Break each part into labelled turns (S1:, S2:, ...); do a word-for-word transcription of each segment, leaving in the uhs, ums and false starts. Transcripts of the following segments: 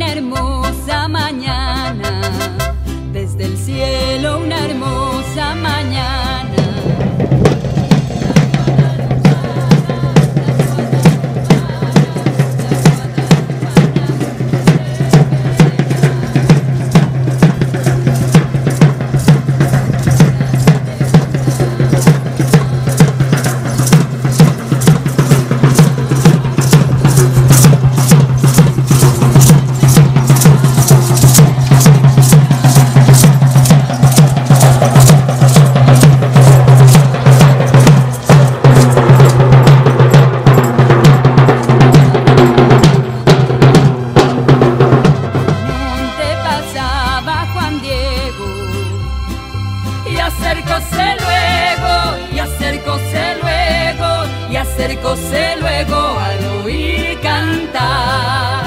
S1: una hermosa mañana, desde el cielo una hermosa mañana. Acercóse luego, y acercóse luego, y acercóse luego al oír cantar.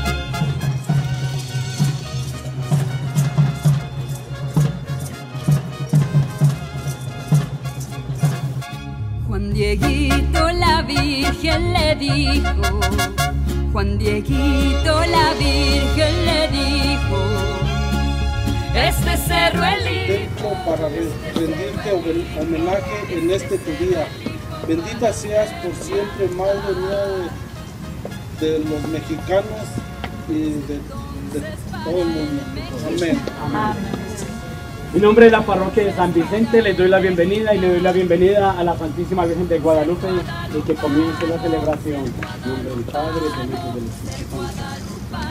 S1: Juan Dieguito la Virgen le dijo, Juan Dieguito la Virgen le dijo, este cerro elijo
S2: para rendirte homenaje en este tu día. Bendita seas por siempre, Madre mía de, de los mexicanos y de, de todo el mundo. Amén.
S3: Amén. En nombre de la parroquia de San Vicente les doy la bienvenida y le doy la bienvenida a la Santísima Virgen de Guadalupe y que comience la celebración. En nombre del Padre, del Hijo y del Espíritu Santo.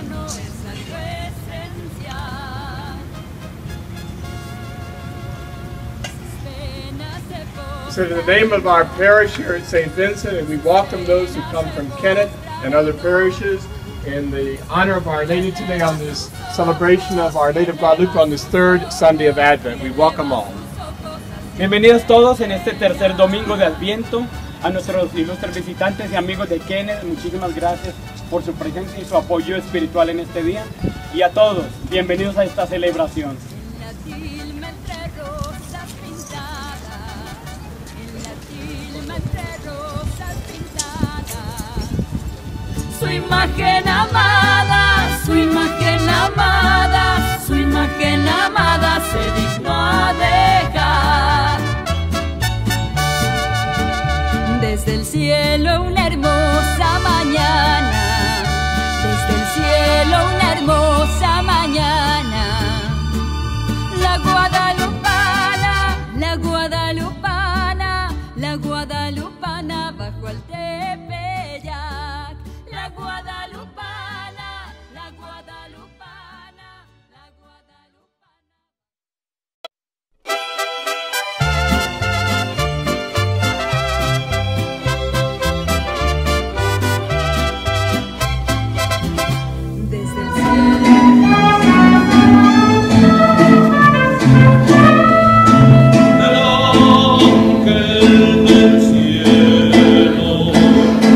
S4: So in the name of our parish here at Saint Vincent, and we welcome those who come from Kennett and other parishes in the honor of Our Lady today on this celebration of Our Lady of Guadalupe on this third Sunday of Advent. We welcome all.
S3: Bienvenidos todos en este tercer domingo de Adviento. A nuestros ilustres visitantes y amigos de Kennett, muchísimas gracias por su presencia y su apoyo espiritual en este día. Y a todos, bienvenidos a esta celebración.
S1: Su imagen amada, su imagen amada, su imagen amada se dignó a dejar. Desde el cielo una hermosa mañana, desde el cielo una hermosa mañana. La guadalupana, la guadalupana, la guadalupana bajo el Tepeyac. La guadalupana, la guadalupana, la guadalupana. Desde el
S5: cielo, del cielo.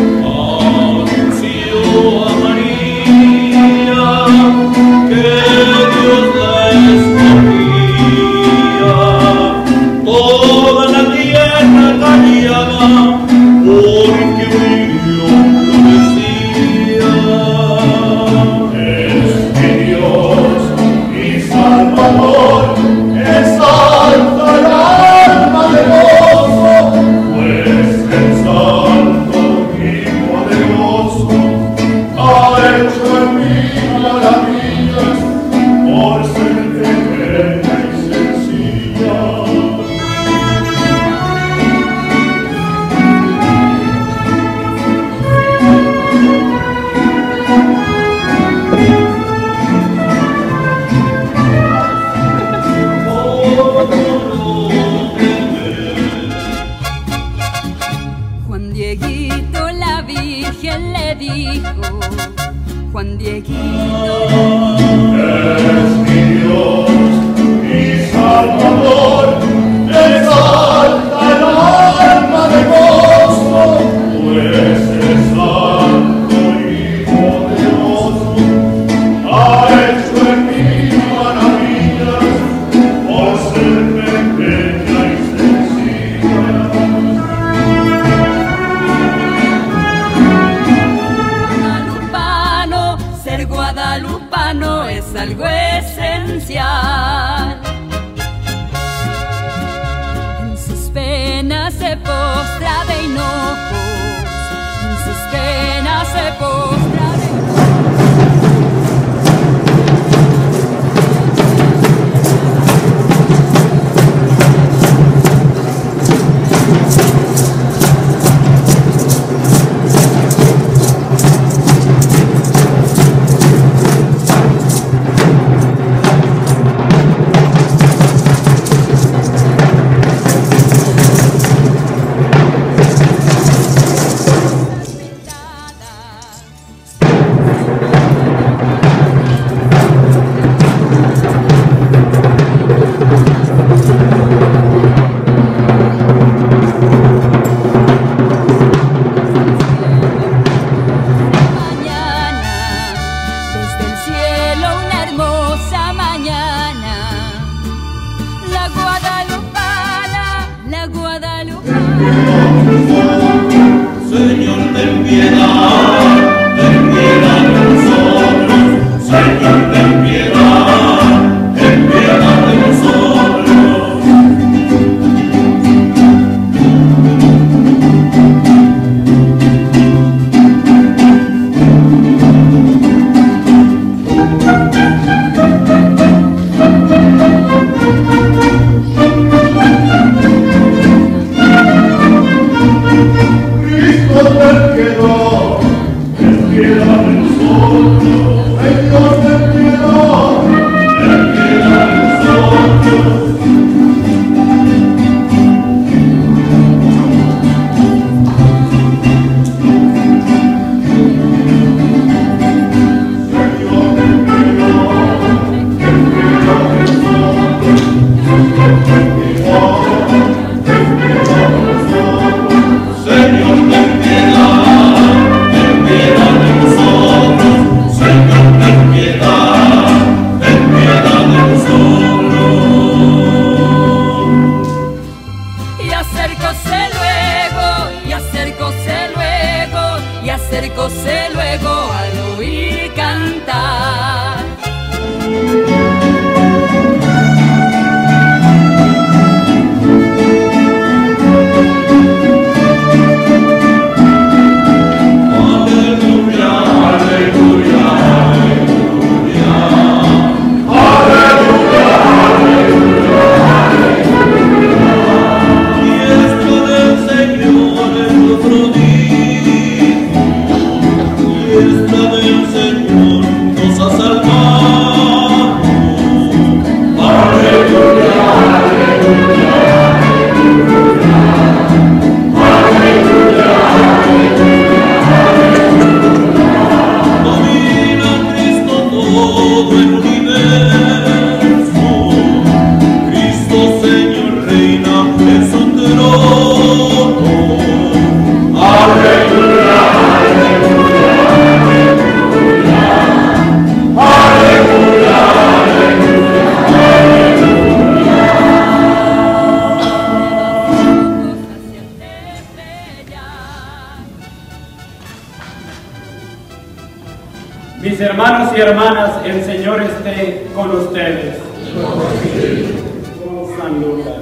S3: Mis hermanos y hermanas, el Señor esté con ustedes. Oh, San Lucas.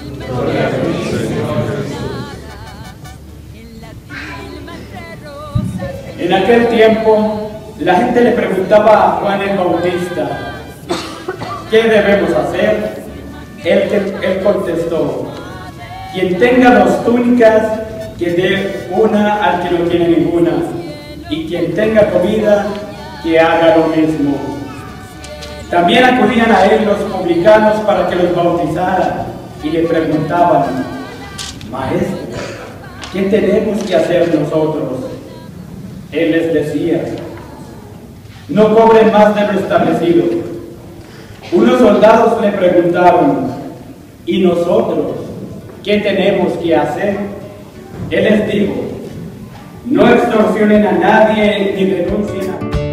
S3: En aquel tiempo, la gente le preguntaba a Juan el Bautista, ¿qué debemos hacer? Él, él contestó, quien tenga dos túnicas, que dé una al que no tiene ninguna, y quien tenga comida, que haga lo mismo. También acudían a él los publicanos para que los bautizara, y le preguntaban, Maestro, ¿qué tenemos que hacer nosotros? Él les decía, no cobren más de lo establecido. Unos soldados le preguntaron, ¿y nosotros qué tenemos que hacer? Él les dijo, no extorsionen a nadie ni denuncien a nadie.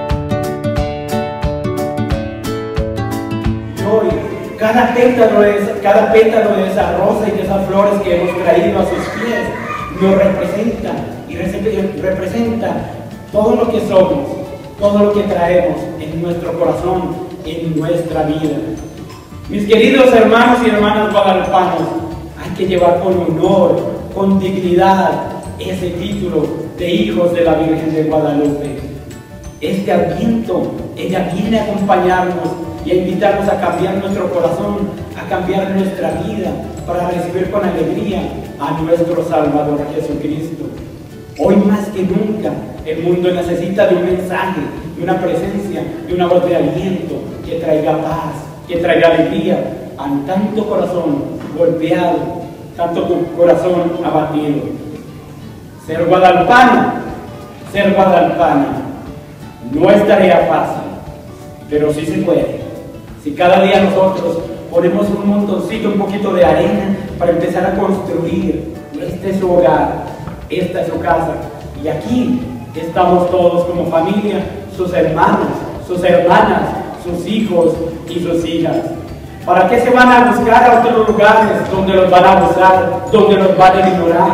S3: Y hoy, cada pétalo, de esa, cada pétalo de esa rosa y de esas flores que hemos traído a sus pies nos representa y representa todo lo que somos, todo lo que traemos en nuestro corazón, en nuestra vida. Mis queridos hermanos y hermanas guadalupanos, hay que llevar con honor, con dignidad, ese título de hijos de la Virgen de Guadalupe. Este Adviento, ella viene a acompañarnos y a invitarnos a cambiar nuestro corazón, a cambiar nuestra vida, para recibir con alegría a nuestro Salvador Jesucristo. Hoy más que nunca, el mundo necesita de un mensaje, de una presencia, de una voz de aliento que traiga paz, que traiga alegría a tanto corazón golpeado, tanto tu corazón abatido. Ser guadalupano, ser guadalupana, no es tarea fácil, pero sí se puede. Si cada día nosotros ponemos un montoncito, un poquito de arena para empezar a construir, este es su hogar, esta es su casa, y aquí estamos todos como familia, sus hermanos, sus hermanas, sus hijos y sus hijas. ¿Para qué se van a buscar a otros lugares donde los van a abusar, donde los van a ignorar,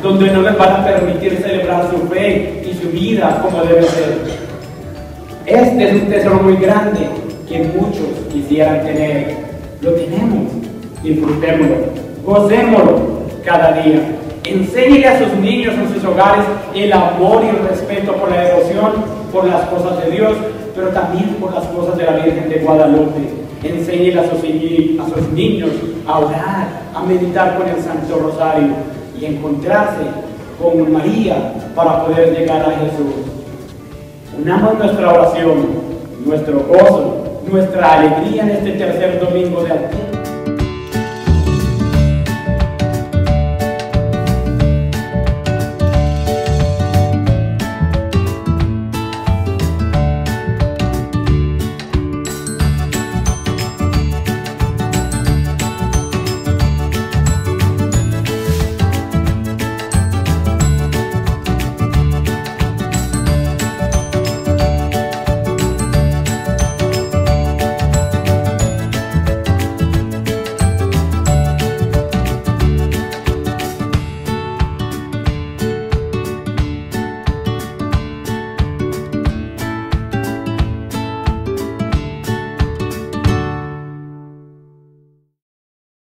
S3: donde no les van a permitir celebrar su fe y su vida como debe ser. Este es un tesoro muy grande que muchos quisieran tener. Lo tenemos, disfrutémoslo, gocémoslo cada día. Enséñele a sus niños en sus hogares el amor y el respeto por la devoción, por las cosas de Dios, pero también por las cosas de la Virgen de Guadalupe. Enséñele a sus, a sus niños a orar, a meditar con el Santo Rosario y encontrarse con María para poder llegar a Jesús. Unamos nuestra oración, nuestro gozo, nuestra alegría en este tercer domingo de Adviento